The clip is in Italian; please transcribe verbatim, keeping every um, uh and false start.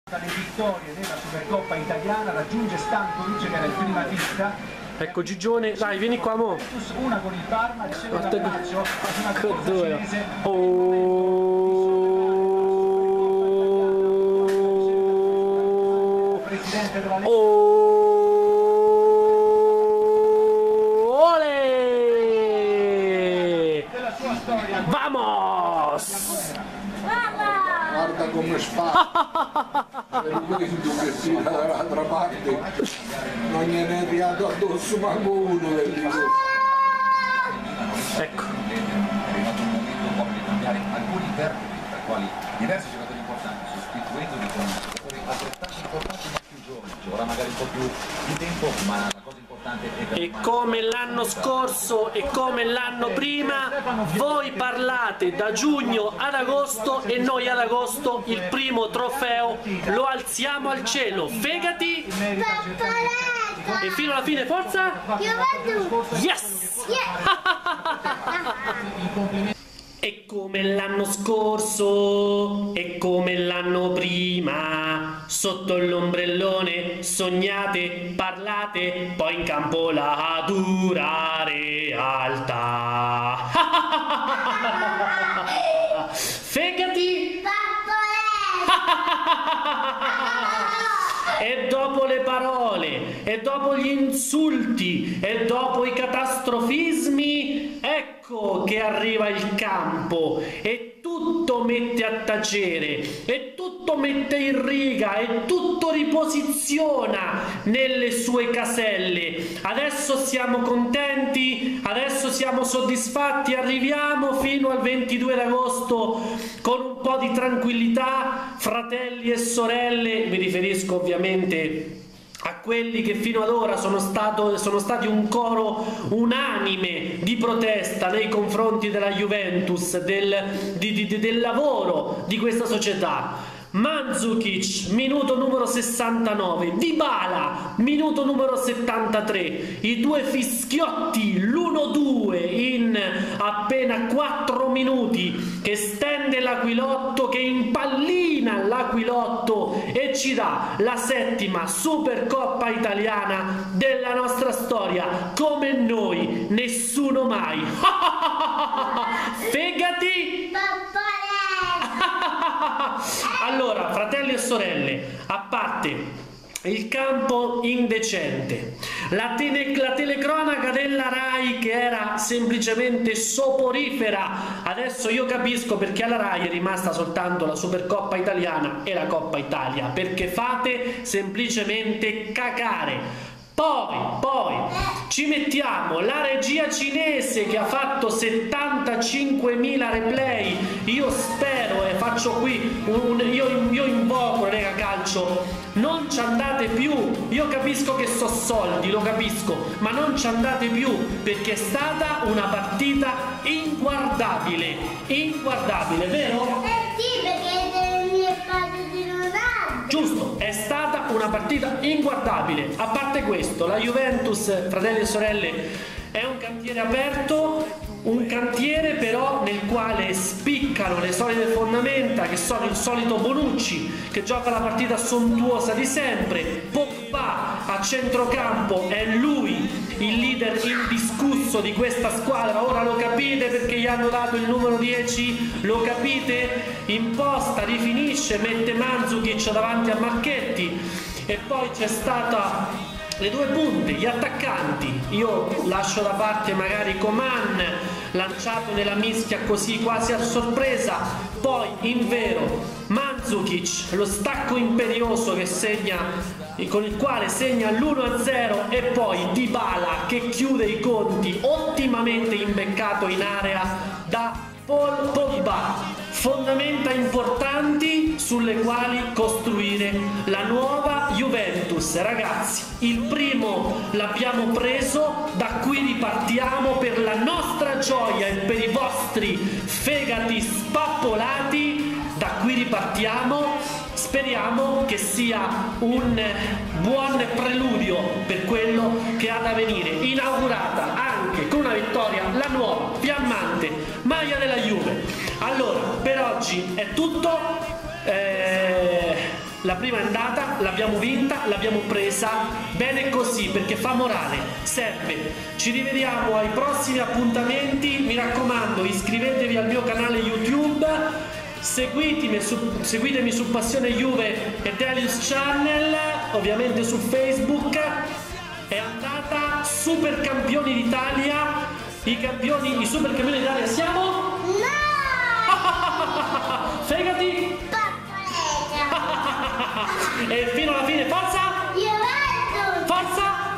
Le vittorie della Supercoppa italiana, raggiunge Stankovic che era il primatista. Ecco Gigione, dai vieni qua mo. Una con il Parma, riceve un abbraccio, una corsa cinese. Oh, presidente della oh, ole! della sua storia. Vamos! Guarda come sfa, per questo che si dall'altra parte non gliene è arrivato addosso manco uno del libro. Ecco. Alcuni interpreti, tra i quali diversi giocatori importanti, sostituendoli con giocatori altrettanto importanti ma più giovani, ci vorrà magari un po' più di tempo, ma la cosa importante è che... E come l'anno scorso e come l'anno prima, voi parlate da giugno ad agosto e noi ad agosto il primo trofeo lo alziamo al cielo. Fegati! E fino alla fine, forza! Yes! E come l'anno scorso e come l'anno prima, sotto l'ombrellone sognate, parlate, poi in campo la dura realtà. Fegati! E dopo le parole, e dopo gli insulti, e dopo i catastrofismi, ecco che arriva il campo e tutto mette a tacere, e tutto mette in riga, e tutto riposiziona nelle sue caselle. Adesso siamo contenti, adesso siamo soddisfatti, arriviamo fino al ventidue d'agosto con un po' di tranquillità, fratelli e sorelle, mi riferisco ovviamente a quelli che fino ad ora sono, stato, sono stati un coro unanime di protesta nei confronti della Juventus, del, di, di, del lavoro di questa società. Mandzukic, minuto numero sessantanove, Dybala, minuto numero settantatré, i due fischiotti, l'uno due in appena quattro minuti, che stende l'Aquilotto, che impallina l'Aquilotto e ci dà la settima Supercoppa italiana della nostra storia, come noi, nessuno mai. Fegati! Allora, fratelli e sorelle, a parte il campo indecente, la, tele, la telecronaca della Rai che era semplicemente soporifera, adesso io capisco perché alla Rai è rimasta soltanto la Supercoppa italiana e la Coppa Italia, perché fate semplicemente cacare. Poi, poi ci mettiamo la regia cinese che ha fatto settantacinquemila replay. Io spero e faccio qui un, io, io invoco Lega Calcio, non ci andate più. Io capisco che so soldi, lo capisco, ma non ci andate più, perché è stata una partita inguardabile, inguardabile, vero? Eh sì, perché è il mio spazio di Ronaldo. Giusto, è stata una partita inguardabile. A parte questo, la Juventus, fratelli e sorelle, è un cantiere aperto, un cantiere però nel quale spiccano le solite fondamenta, che sono il solito Bonucci che gioca la partita sontuosa di sempre, Pogba a centrocampo, è lui il leader indiscusso di questa squadra. Ora lo capite perché gli hanno dato il numero dieci, lo capite? Imposta, rifinisce, mette Mandzukic davanti a Marchetti, e poi c'è stata le due punte, gli attaccanti. Io lascio da parte magari Coman, lanciato nella mischia così quasi a sorpresa, poi in vero Mandzukic, lo stacco imperioso che segna, con il quale segna l'uno a zero, e poi Dybala che chiude i conti, ottimamente imbeccato in area da Paul Pogba. Fondamenta importanti sulle quali costruire la nuova Juventus. Ragazzi, il primo l'abbiamo preso, da qui ripartiamo per la nostra gioia e per i vostri fegati spappolati. Da qui ripartiamo, speriamo che sia un buon preludio per quello che ha da venire, inaugurata anche con una vittoria la nuova fiammante maglia della Juve. Allora, per oggi è tutto, eh, La prima è andata, l'abbiamo vinta, l'abbiamo presa, bene così, perché fa morale, serve. Ci rivediamo ai prossimi appuntamenti, mi raccomando iscrivetevi al mio canale YouTube, seguitemi su, seguitemi su Passione Juve e Delius Channel, ovviamente su Facebook. È andata, super campioni d'Italia, i campioni, i super campioni d'Italia siamo? No! Fegati! Pappalega! E fino alla fine, forza! Juventus! Forza!